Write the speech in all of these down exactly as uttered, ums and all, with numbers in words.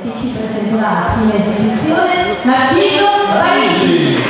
che ci presenterà in esibizione Narciso Parigi.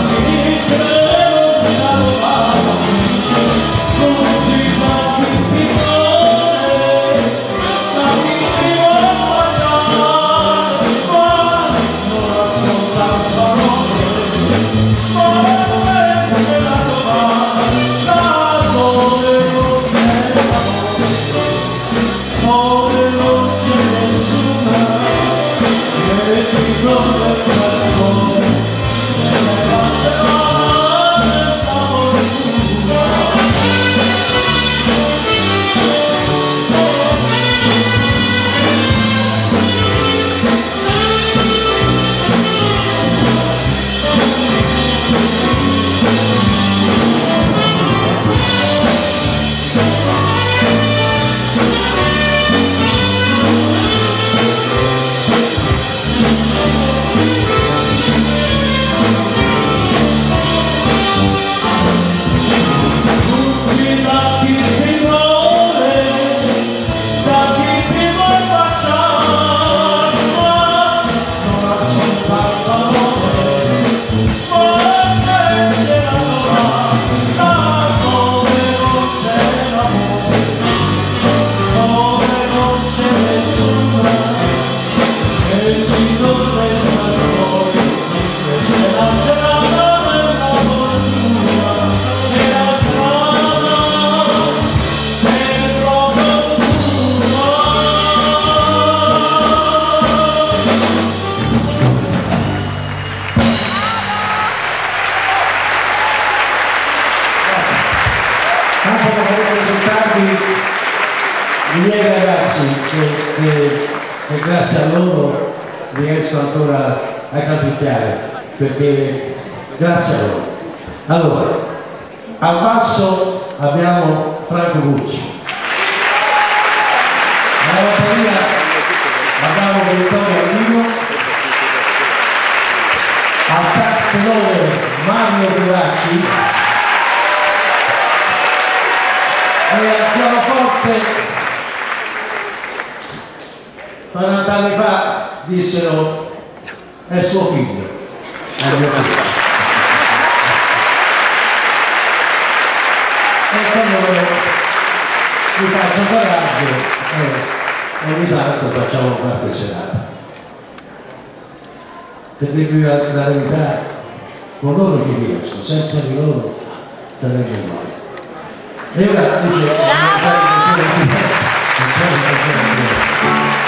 Thank you. i miei ragazzi che, che, che grazie a loro riesco ancora a canticchiare, perché grazie a loro. Allora, al basso abbiamo Franco Gucci, alla batteria abbiamo Vittorio Arrivo, al sax tenore Mario Curacci e al pianoforte quaranta anni fa dissero è suo figlio, è mio figlio. E quando vi faccio coraggio e ogni tanto facciamo qualche serata. Per dirvi la, la verità, con loro ci riesco, senza di loro sarebbe noia. E ora dice, non c'è una diversa, non c'è una diversa.